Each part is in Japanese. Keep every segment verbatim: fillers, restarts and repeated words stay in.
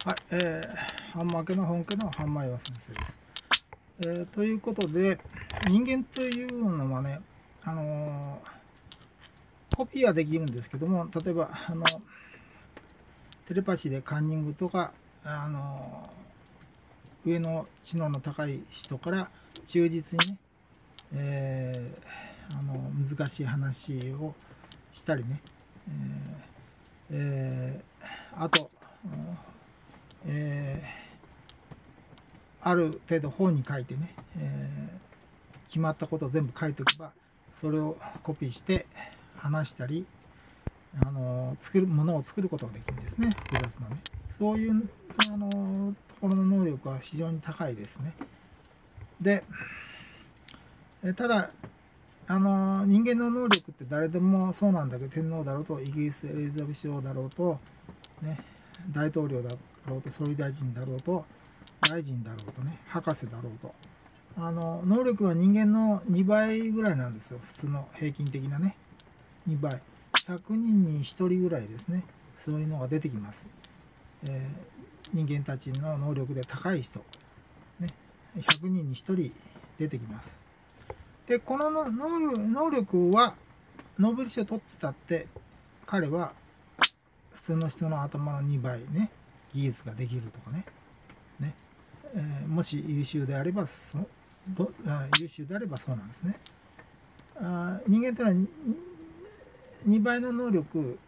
はい、えー、半負けの本家の半前和先生です。えー、ということで、人間というのはね、あのー、コピーはできるんですけども、例えば、あの、テレパシーでカンニングとか、あのー、上の知能の高い人から忠実にね、えー、あの難しい話をしたりね、えーえー、あと、えーある程度本に書いてね、えー、決まったことを全部書いておけば、それをコピーして話したり、あの作るものを作ることができるんですね、複雑なね。そういうあのところの能力は非常に高いですね。で、ただ、あの人間の能力って誰でもそうなんだけど、天皇だろうと、イギリスエリザベス女王だろうと、ね、大統領だろうと、総理大臣だろうと、大臣だろうとね、博士だろうと、あの能力は人間のにばいぐらいなんですよ、普通の平均的なね。にばい。ひゃくにんにひとりぐらいですね、そういうのが出てきます。えー、人間たちの能力で高い人、ね、ひゃくにんにひとり出てきます。で、この能力は、ノーベル賞を取ってたって、彼は普通の人の頭のにばいね、技術ができるとかね。ねえー、もし優秀であればそどあ、優秀であればそうなんですね。あ人間というのはにばいの能力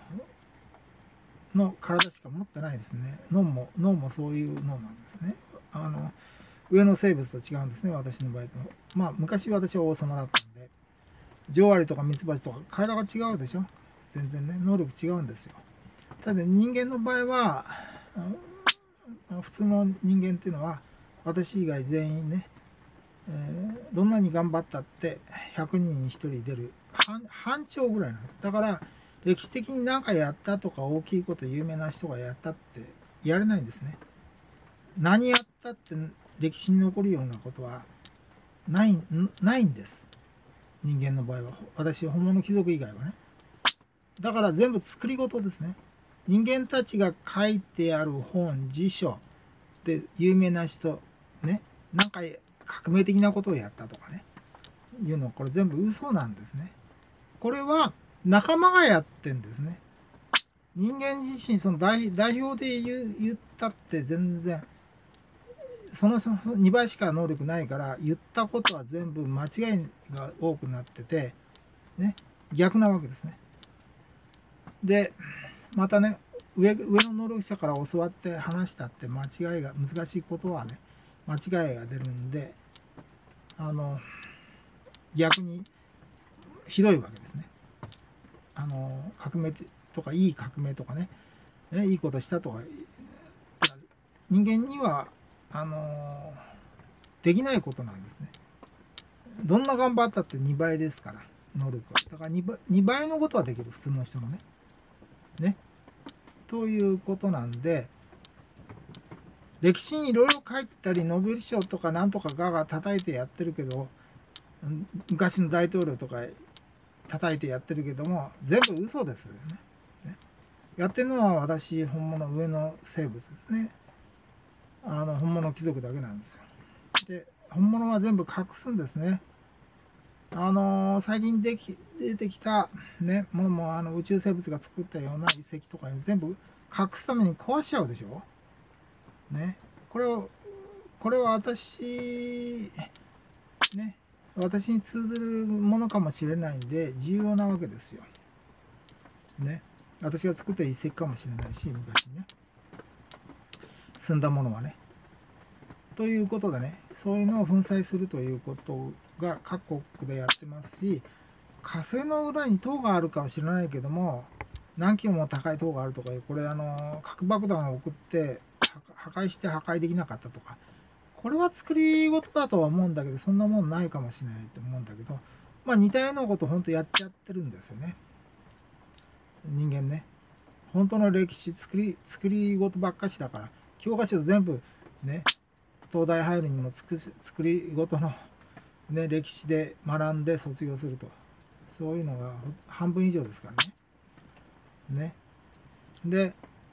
の体しか持ってないですね。脳も脳もそういう脳なんですね。あの上の生物と違うんですね、私の場合と。まあ昔私は王様だったんで、女王アリとかミツバチとか体が違うでしょ。全然ね、能力違うんですよ。ただ人間の場合は、普通の人間っていうのは私以外全員ね、えー、どんなに頑張ったってひゃくにんにひとり出る 半, 半丁ぐらいなんです。だから歴史的に何かやったとか大きいこと有名な人がやったってやれないんですね。何やったって歴史に残るようなことはないないんです、人間の場合は。私本物貴族以外はね。だから全部作り事ですね。人間たちが書いてある本、辞書で有名な人ね、なんか革命的なことをやったとかね、いうのこれ全部嘘なんですね。これは仲間がやってんですね。人間自身その 代, 代表で 言, 言ったって全然そのにばいしか能力ないから、言ったことは全部間違いが多くなってて、ね、逆なわけですね。でまたね、上上の能力者から教わって話したって間違いが難しいことはね、間違いが出るんで、あの逆にひどいわけですね。あの革命とかいい革命とかね、ねいいことしたとか人間にはあのできないことなんですね。どんな頑張ったってにばいですから、能力は。だから 2, 倍にばいのことはできる、普通の人のね。ね。ということなんで、歴史にいろいろ書いたり、ノーベル賞とかなんとかガが叩いてやってるけど、昔の大統領とか叩いてやってるけども、全部嘘ですよね。ねやってるのは私、本物上の生物ですね。あの本物貴族だけなんですよ。で、本物は全部隠すんですね。あのー、最近でき出てきた、ね、ものもあの宇宙生物が作ったような遺跡とか全部隠すために壊しちゃうでしょ。ね、これをこれは私、ね、私に通ずるものかもしれないんで重要なわけですよ。ね、私が作った遺跡かもしれないし、昔ね、積んだものはね。ということでね、そういうのを粉砕するということが各国でやってますし、火星の裏に塔があるかは知らないけども、何キロも高い塔があるとかいう、これあの核爆弾を送って破壊して破壊できなかったとか、これは作り事だとは思うんだけど、そんなもんないかもしれないと思うんだけど、まあ似たようなこと本当やっちゃってるんですよね、人間ね。本当の歴史作り作り事ばっかしだから、教科書全部ね、東大入るにも作作り事の、ね、歴史で学んで卒業すると、そういうのが半分以上ですからね。ねで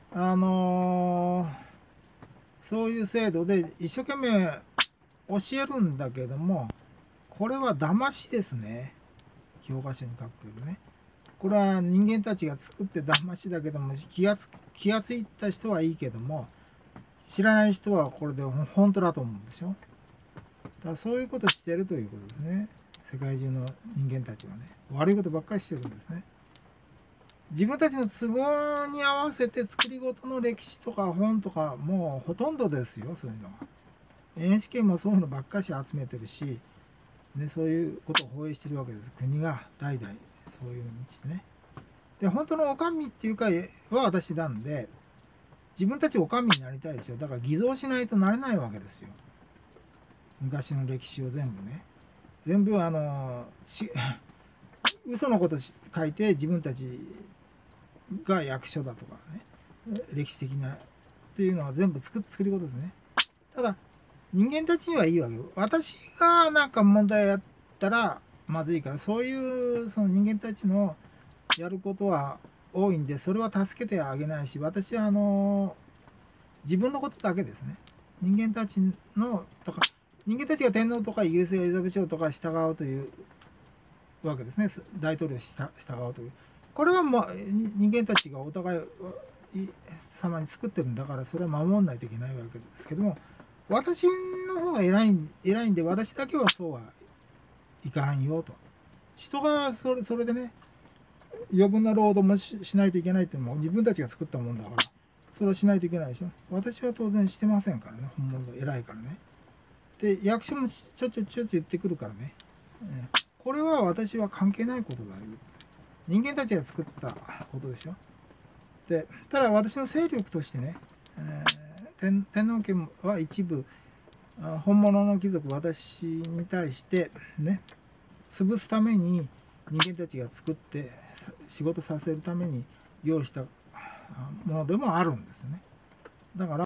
あのーそういう制度で一生懸命教えるんだけども、これは騙しですね。教科書に書くけどね。これは人間たちが作って騙しだけども、気がつ気がついた人はいいけども、知らない人はこれで本当だと思うんでしょ。だからそういうことしてるということですね。世界中の人間たちはね、悪いことばっかりしてるんですね。自分たちの都合に合わせて作り事の歴史とか本とかもうほとんどですよ、そういうのは。エヌエイチケー もそういうのばっかり集めてるし、でそういうことを放映してるわけです。国が代々そういうふうにしてね。で、本当のお上っていうかは私なんで、自分たちお上になりたいでしょ。だから偽造しないとなれないわけですよ。昔の歴史を全部ね。全部あの、し嘘のこと書いて自分たちが役所だとかね、歴史的なっていうのは全部作作ることですね。ただ、人間たちにはいいわけよ。私がなんか問題やったらまずいから、そういうその人間たちのやることは多いんで、それは助けてあげないし、私はあの自分のことだけですね。人間たちの、とか、人間たちが天皇とかイギリスエリザベス朝とか従うというわけですね。大統領に従うという。これはもう人間たちがお互い様に作ってるんだから、それは守らないといけないわけですけども、私の方が偉い偉いんで、私だけはそうはいかんよと。人がそれそれでね、余分な労働も し, しないといけないっていうのも自分たちが作ったもんだから、それはしないといけないでしょ。私は当然してませんからね、本物が偉いからね。で、役所もちょちょちょちょ言ってくるからね。これは私は関係ないことだよ。人間たちが作ったことでしょ。で、ただ私の勢力としてね、えー、天, 天皇家は一部、本物の貴族、私に対してね、潰すために人間たちが作って仕事させるために用意したものでもあるんですよね。だから